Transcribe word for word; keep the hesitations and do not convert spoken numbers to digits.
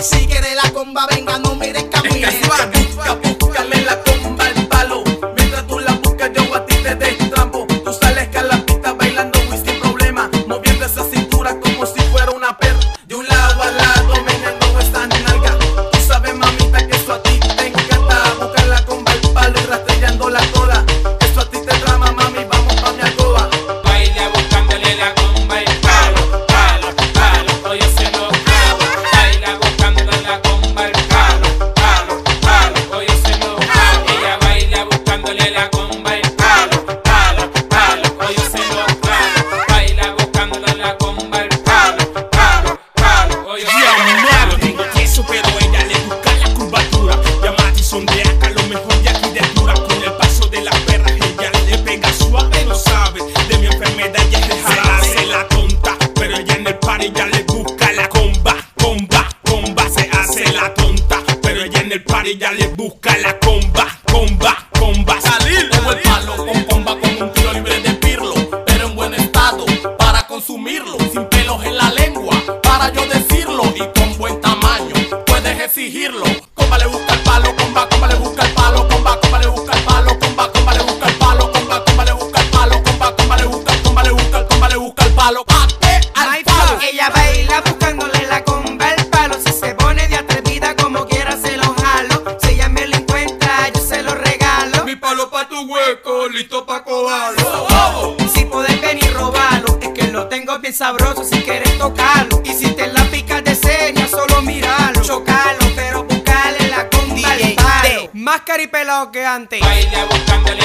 Si quiere la comba, venga, no mire camine. Busca, búscale la comba al palo. Mientras tú la buscas, yo a ti te destrampo. Tú sales que a la pista bailando muy sin problema, moviendo esa cintura como si fuera una perra. De un lado al lado, meneando esa nalga. Tú sabes, mamita, que eso a ti te encanta. Buscar la comba al palo y rastrellándola toda. Eso a ti te trama, mami, vamos pa' mi alcoba. Baila buscándole la comba al palo, palo, palo, oye se lo clavo. Baila buscándole la comba al palo, palo, palo, oye se lo clavo. Ella baila buscándole la comba al palo, palo, palo, oye se lo clavo. Baila buscándole la comba al palo, palo, palo, oye se lo clavo. Tengo queso, pero ella le busca la curvatura. Llama y sondea que a lo mejor de aquí de dura. Con el paso de las perras ella le pega suave. No sabe de mi enfermedad, ella es de jarabe. Se hace la tonta, pero ella en el party ya le busca la comba, comba, comba. Se hace la tonta, pero ella en el party ya le busca la comba, comba, comba. Salir como el palo con comba con un tiro libre de pirlo, pero en buen estado para consumirlo, sin pelos en la lengua para yo decirlo y con buen tamaño puedes exigirlo. Comba le busca el palo, comba, comba le busca el palo, comba, comba le busca el palo, comba, comba le busca el palo, comba, comba le busca el palo, comba, comba le busca, comba le busca, el comba le busca el palo. ¡Ate al palo! Ella baila buscándole la comba al palo. Si se pone de atrevida como quiera se lo jalo. Si ella me lo encuentra yo se lo regalo. Mi palo pa' tu hueco, listo pa' cobarlo. Si podés venir robarlo, es que lo tengo bien sabroso si quieres tocarlo. Y si te la picas de seria, solo míralo. Chocalo, pero buscale la comba al palo. Más caripelado que antes. Baila buscándole